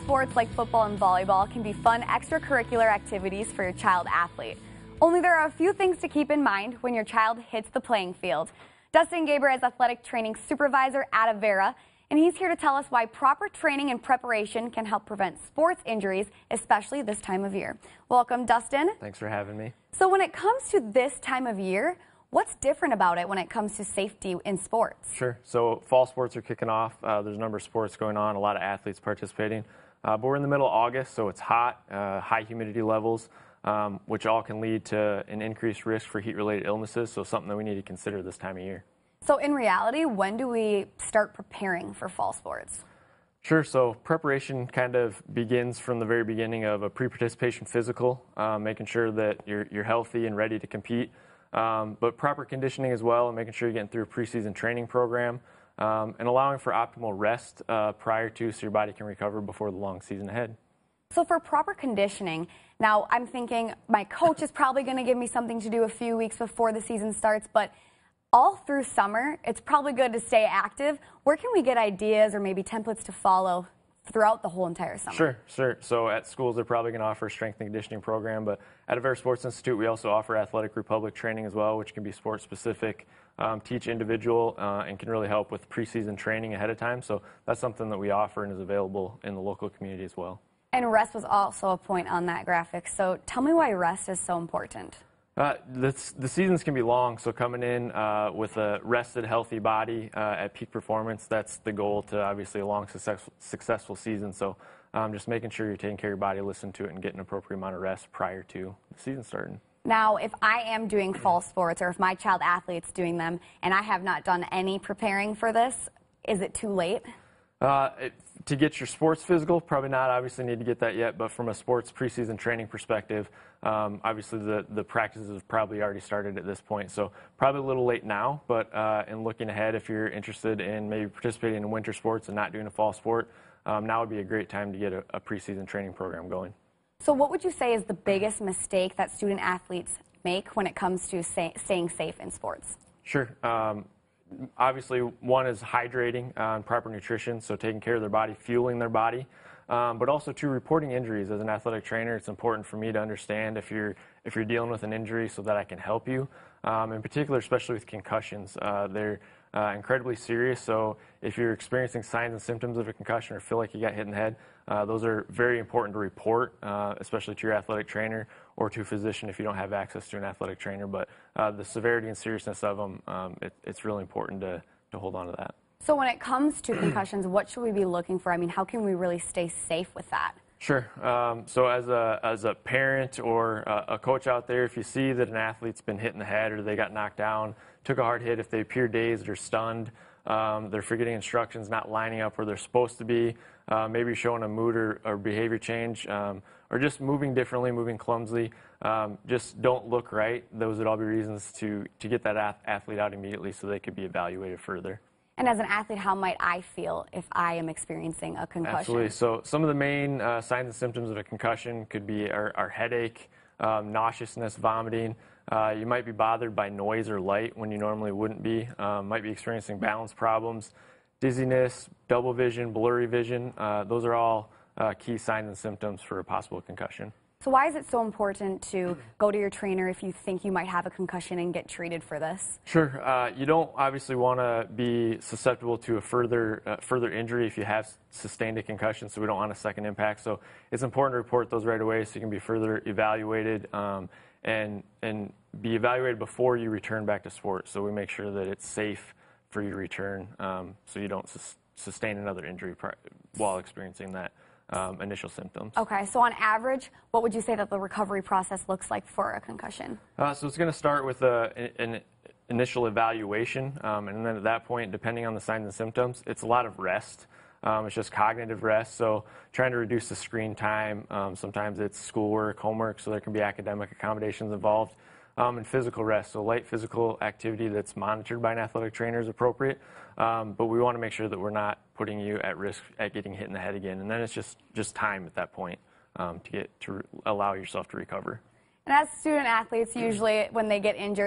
sports like football and volleyball can be fun extracurricular activities for your child athlete. Only there are a few things to keep in mind when your child hits the playing field. Dustin Gaber is athletic training supervisor at Avera, and he's here to tell us why proper training and preparation can help prevent sports injuries, especially this time of year. Welcome, Dustin. Thanks for having me. So when it comes to this time of year, what's different about it when it comes to safety in sports? Sure. So fall sports are kicking off. There's a number of sports going on, a lot of athletes participating. But we're in the middle of August, so it's hot, high humidity levels, which all can lead to an increased risk for heat-related illnesses, so something that we need to consider this time of year. So in reality, when do we start preparing for fall sports? Sure. So preparation kind of begins from the very beginning of a pre-participation physical, making sure that you're healthy and ready to compete. But proper conditioning as well, and making sure you're getting through a preseason training program, and allowing for optimal rest prior to, so your body can recover before the long season ahead. So for proper conditioning, now I'm thinking my coach is probably going to give me something to do a few weeks before the season starts, but all through summer, it's probably good to stay active. Where can we get ideas or maybe templates to follow throughout the whole entire summer? Sure. So at schools, they're probably going to offer a strength and conditioning program, but at Avera Sports Institute, we also offer Athletic Republic training as well, which can be sport specific, teach individual, and can really help with preseason training ahead of time. So that's something that we offer and is available in the local community as well. And rest was also a point on that graphic. So tell me why rest is so important. The seasons can be long, so coming in with a rested, healthy body at peak performance, that's the goal to obviously a long, successful season. So just making sure you're taking care of your body, listen to it, and getting an appropriate amount of rest prior to the season starting. Now, if I am doing fall sports or if my child athlete's doing them and I have not done any preparing for this, is it too late? To get your sports physical, probably not. Obviously need to get that yet, but from a sports preseason training perspective, obviously the practices have probably already started at this point, so probably a little late now, but in looking ahead, if you're interested in maybe participating in winter sports and not doing a fall sport, now would be a great time to get a preseason training program going. So what would you say is the biggest mistake that student athletes make when it comes to staying safe in sports? Sure. Obviously, one is hydrating and proper nutrition, so taking care of their body, fueling their body, but also to reporting injuries. As an athletic trainer, it's important for me to understand if you're dealing with an injury so that I can help you. In particular, especially with concussions, they're incredibly serious. So if you're experiencing signs and symptoms of a concussion or feel like you got hit in the head, those are very important to report, especially to your athletic trainer or to a physician if you don't have access to an athletic trainer. But the severity and seriousness of them, it's really important to hold on to that. So when it comes to concussions, what should we be looking for? I mean, how can we really stay safe with that? Sure. So as a parent or a coach out there, if you see that an athlete's been hit in the head or they got knocked down, took a hard hit, if they appear dazed or stunned, they're forgetting instructions, not lining up where they're supposed to be, maybe showing a mood or behavior change, or just moving differently, moving clumsily, just don't look right. Those would all be reasons to get that athlete out immediately so they could be evaluated further. And as an athlete, how might I feel if I am experiencing a concussion? Absolutely. So some of the main signs and symptoms of a concussion could be our headache, nauseousness, vomiting. You might be bothered by noise or light when you normally wouldn't be. Might be experiencing balance problems, dizziness, double vision, blurry vision. Those are all key signs and symptoms for a possible concussion. So why is it so important to go to your trainer if you think you might have a concussion and get treated for this? Sure. You don't obviously want to be susceptible to a further injury if you have sustained a concussion, so we don't want a second impact. So it's important to report those right away so you can be further evaluated and be evaluated before you return back to sport. So we make sure that it's safe for you to return so you don't sustain another injury while experiencing that initial symptoms. Okay, so on average, what would you say that the recovery process looks like for a concussion? So it's going to start with an initial evaluation, and then at that point, depending on the signs and symptoms, it's a lot of rest. It's just cognitive rest, so trying to reduce the screen time. Sometimes it's schoolwork, homework, so there can be academic accommodations involved. And physical rest, so light physical activity that's monitored by an athletic trainer is appropriate, but we want to make sure that we're not putting you at risk at getting hit in the head again, and then it's just time at that point to allow yourself to recover. And as student athletes, usually when they get injured, like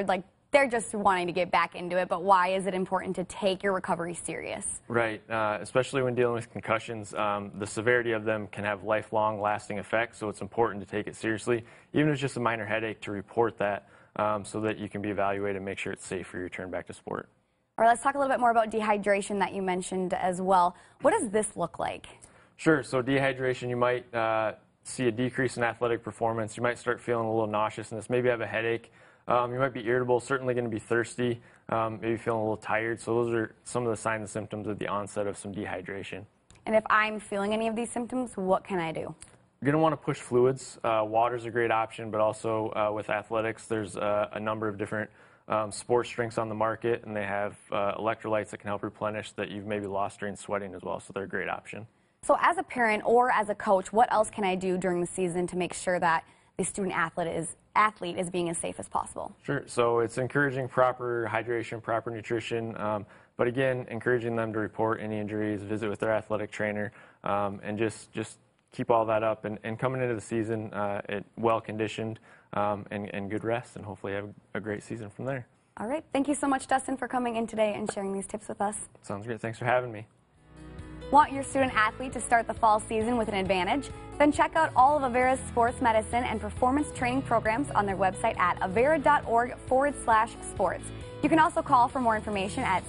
they're just wanting to get back into it, but why is it important to take your recovery serious? Right, especially when dealing with concussions, the severity of them can have lifelong lasting effects, so it's important to take it seriously, even if it's just a minor headache, to report that so that you can be evaluated and make sure it's safe for your return back to sport. All right, let's talk a little bit more about dehydration that you mentioned as well. What does this look like? Sure, so dehydration, you might see a decrease in athletic performance. You might start feeling a little nauseousness, maybe have a headache. You might be irritable, certainly going to be thirsty, maybe feeling a little tired. So those are some of the signs and symptoms of the onset of some dehydration. And if I'm feeling any of these symptoms, what can I do? You're going to want to push fluids. Water's a great option, but also with athletics, there's a number of different sports drinks on the market, and they have electrolytes that can help replenish that you've maybe lost during sweating as well, so they're a great option. So as a parent or as a coach, what else can I do during the season to make sure that the student athlete is being as safe as possible? Sure. So it's encouraging proper hydration, proper nutrition, but again, encouraging them to report any injuries, visit with their athletic trainer, and just keep all that up. And coming into the season, well conditioned and good rest, and hopefully have a great season from there. All right. Thank you so much, Dustin, for coming in today and sharing these tips with us. Sounds great. Thanks for having me. Want your student athlete to start the fall season with an advantage? Then check out all of Avera's sports medicine and performance training programs on their website at avera.org/sports. You can also call for more information at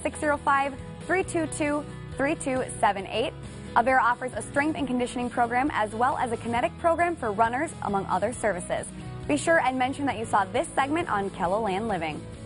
605-322-3278. Avera offers a strength and conditioning program as well as a kinetic program for runners, among other services. Be sure and mention that you saw this segment on KELOLAND Living.